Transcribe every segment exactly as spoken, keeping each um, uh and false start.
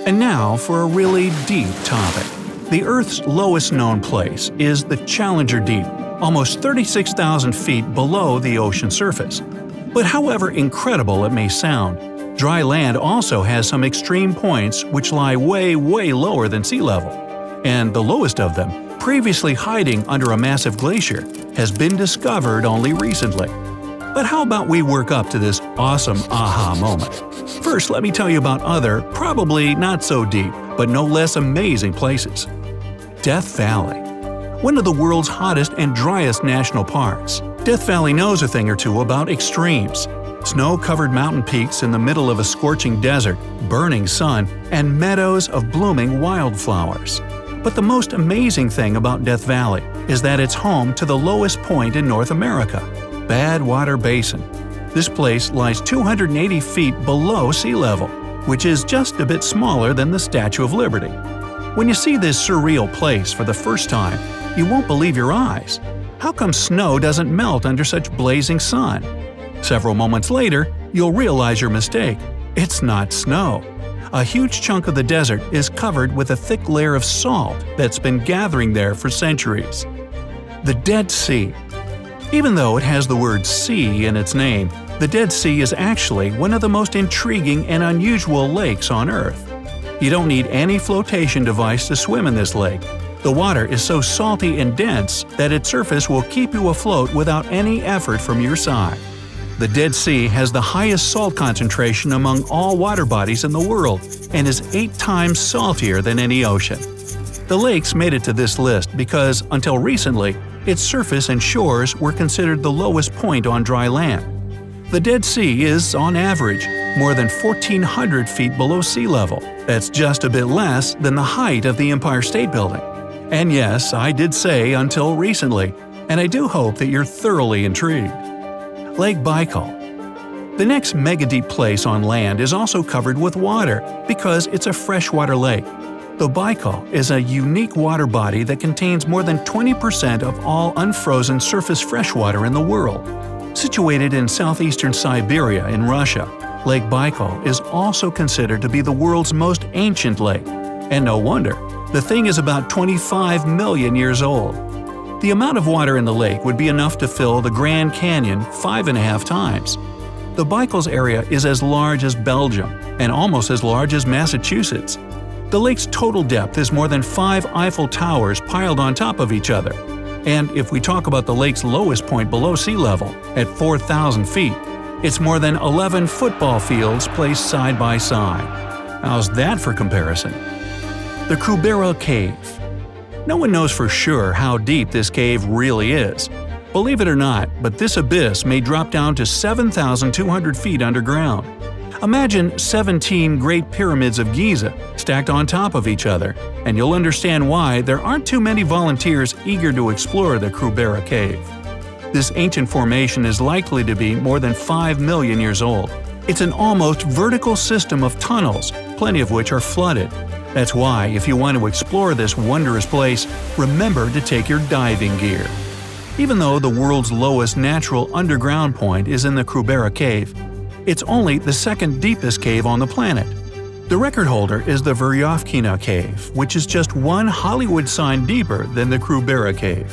And now for a really deep topic. The Earth's lowest known place is the Challenger Deep, almost thirty-six thousand feet below the ocean surface. But however incredible it may sound, dry land also has some extreme points which lie way, way lower than sea level. And the lowest of them, previously hiding under a massive glacier, has been discovered only recently. But how about we work up to this awesome aha moment? First, let me tell you about other, probably not so deep, but no less amazing places. Death Valley. One of the world's hottest and driest national parks, Death Valley knows a thing or two about extremes. Snow-covered mountain peaks in the middle of a scorching desert, burning sun, and meadows of blooming wildflowers. But the most amazing thing about Death Valley is that it's home to the lowest point in North America, Badwater Basin. This place lies two hundred eighty feet below sea level, which is just a bit smaller than the Statue of Liberty. When you see this surreal place for the first time, you won't believe your eyes. How come snow doesn't melt under such blazing sun? Several moments later, you'll realize your mistake. It's not snow. A huge chunk of the desert is covered with a thick layer of salt that's been gathering there for centuries. The Dead Sea. Even though it has the word sea in its name, the Dead Sea is actually one of the most intriguing and unusual lakes on Earth. You don't need any flotation device to swim in this lake. The water is so salty and dense that its surface will keep you afloat without any effort from your side. The Dead Sea has the highest salt concentration among all water bodies in the world and is eight times saltier than any ocean. The lakes made it to this list because, until recently, its surface and shores were considered the lowest point on dry land. The Dead Sea is, on average, more than fourteen hundred feet below sea level. That's just a bit less than the height of the Empire State Building. And yes, I did say until recently, and I do hope that you're thoroughly intrigued. Lake Baikal. The next mega-deep place on land is also covered with water because it's a freshwater lake. The Baikal is a unique water body that contains more than twenty percent of all unfrozen surface freshwater in the world. Situated in southeastern Siberia in Russia, Lake Baikal is also considered to be the world's most ancient lake. And no wonder, the thing is about twenty-five million years old. The amount of water in the lake would be enough to fill the Grand Canyon five and a half times. The Baikal's area is as large as Belgium and almost as large as Massachusetts. The lake's total depth is more than five Eiffel Towers piled on top of each other. And if we talk about the lake's lowest point below sea level, at four thousand feet, it's more than eleven football fields placed side by side. How's that for comparison? The Krubera Cave. No one knows for sure how deep this cave really is. Believe it or not, but this abyss may drop down to seven thousand two hundred feet underground. Imagine seventeen Great Pyramids of Giza stacked on top of each other, and you'll understand why there aren't too many volunteers eager to explore the Krubera Cave. This ancient formation is likely to be more than five million years old. It's an almost vertical system of tunnels, plenty of which are flooded. That's why, if you want to explore this wondrous place, remember to take your diving gear. Even though the world's lowest natural underground point is in the Krubera Cave, it's only the second deepest cave on the planet. The record holder is the Verkhovkina Cave, which is just one Hollywood sign deeper than the Krubera Cave.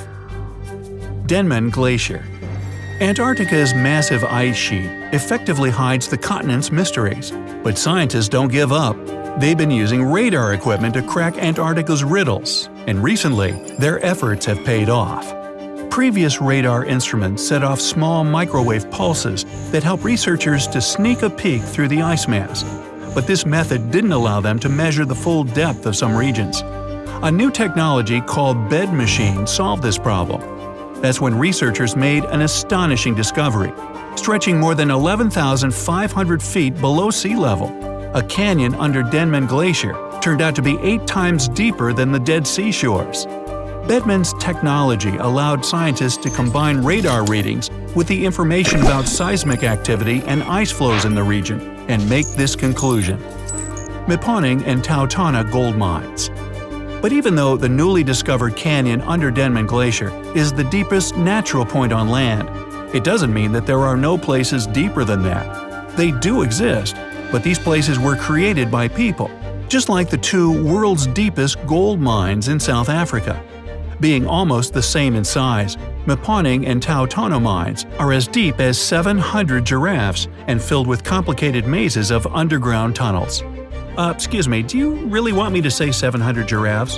Denman Glacier. Antarctica's massive ice sheet effectively hides the continent's mysteries, but scientists don't give up. They've been using radar equipment to crack Antarctica's riddles, and recently, their efforts have paid off. Previous radar instruments set off small microwave pulses that help researchers to sneak a peek through the ice mass. But this method didn't allow them to measure the full depth of some regions. A new technology called bed machines solved this problem. That's when researchers made an astonishing discovery. Stretching more than eleven thousand five hundred feet below sea level, a canyon under Denman Glacier turned out to be eight times deeper than the Dead Sea shores. Bedman's technology allowed scientists to combine radar readings with the information about seismic activity and ice flows in the region and make this conclusion. Mponeng and TauTona gold mines. But even though the newly discovered canyon under Denman Glacier is the deepest natural point on land, it doesn't mean that there are no places deeper than that. They do exist, but these places were created by people. just like the two world's deepest gold mines in South Africa. Being almost the same in size, Mponeng and TauTona mines are as deep as seven hundred giraffes and filled with complicated mazes of underground tunnels. Uh, excuse me, do you really want me to say seven hundred giraffes?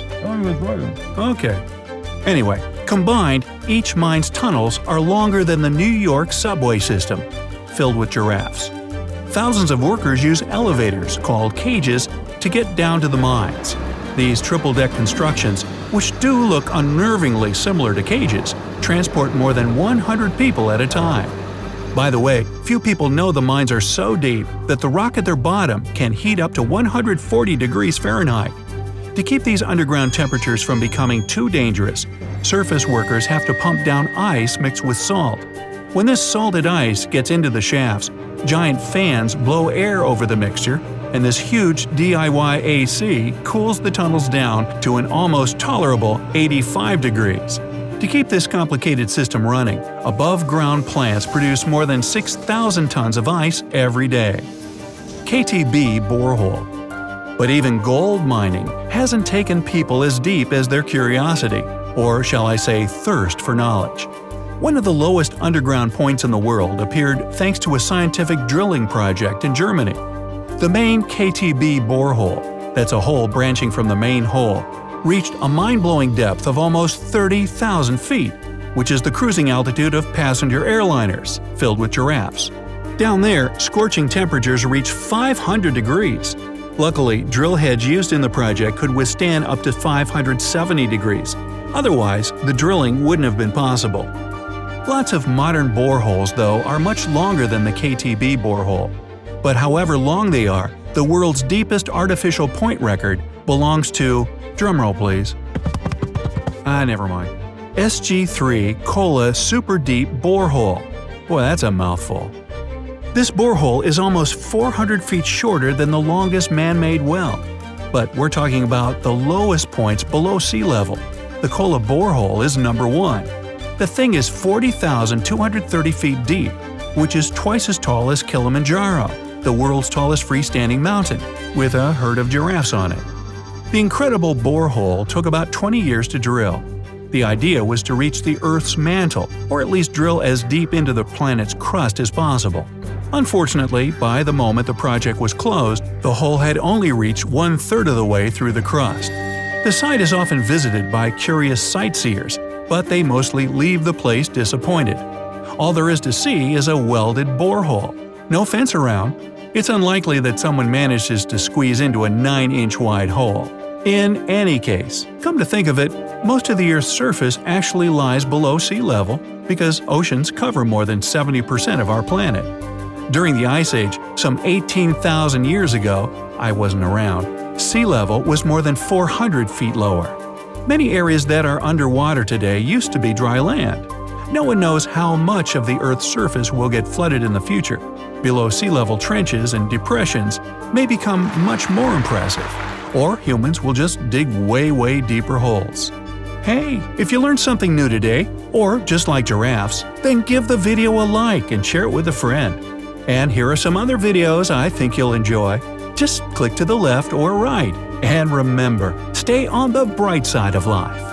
Okay. Anyway, combined, each mine's tunnels are longer than the New York subway system, filled with giraffes. Thousands of workers use elevators, called cages, to get down to the mines. These triple-deck constructions, which do look unnervingly similar to cages, transport more than one hundred people at a time. By the way, few people know the mines are so deep that the rock at their bottom can heat up to one hundred forty degrees Fahrenheit. To keep these underground temperatures from becoming too dangerous, surface workers have to pump down ice mixed with salt. When this salted ice gets into the shafts, giant fans blow air over the mixture, and this huge D I Y A C cools the tunnels down to an almost tolerable eighty-five degrees. To keep this complicated system running, above-ground plants produce more than six thousand tons of ice every day. K T B Borehole. But even gold mining hasn't taken people as deep as their curiosity, or shall I say thirst for knowledge. One of the lowest underground points in the world appeared thanks to a scientific drilling project in Germany. The main K T B borehole, that's a hole branching from the main hole, reached a mind-blowing depth of almost thirty thousand feet, which is the cruising altitude of passenger airliners, filled with giraffes. Down there, scorching temperatures reach five hundred degrees. Luckily, drill heads used in the project could withstand up to five hundred seventy degrees. Otherwise, the drilling wouldn't have been possible. Lots of modern boreholes, though, are much longer than the K T B borehole. But however long they are, the world's deepest artificial point record belongs to… drumroll please. Ah, never mind. S G three Kola Superdeep Borehole. Boy, that's a mouthful. This borehole is almost four hundred feet shorter than the longest man-made well. But we're talking about the lowest points below sea level. The Kola borehole is number one. The thing is forty thousand two hundred thirty feet deep, which is twice as tall as Kilimanjaro, the world's tallest freestanding mountain, with a herd of giraffes on it. The incredible borehole took about twenty years to drill. The idea was to reach the Earth's mantle, or at least drill as deep into the planet's crust as possible. Unfortunately, by the moment the project was closed, the hole had only reached one-third of the way through the crust. The site is often visited by curious sightseers, but they mostly leave the place disappointed. All there is to see is a welded borehole. No fence around. It's unlikely that someone manages to squeeze into a nine inch wide hole. In any case, come to think of it, most of the Earth's surface actually lies below sea level because oceans cover more than seventy percent of our planet. During the Ice Age, some eighteen thousand years ago, I wasn't around, sea level was more than four hundred feet lower. Many areas that are underwater today used to be dry land. No one knows how much of the Earth's surface will get flooded in the future. Below sea level trenches and depressions may become much more impressive, or humans will just dig way way deeper holes. Hey, if you learned something new today, or just like giraffes, then give the video a like and share it with a friend. And here are some other videos I think you'll enjoy. Just click to the left or right. And remember, stay on the bright side of life.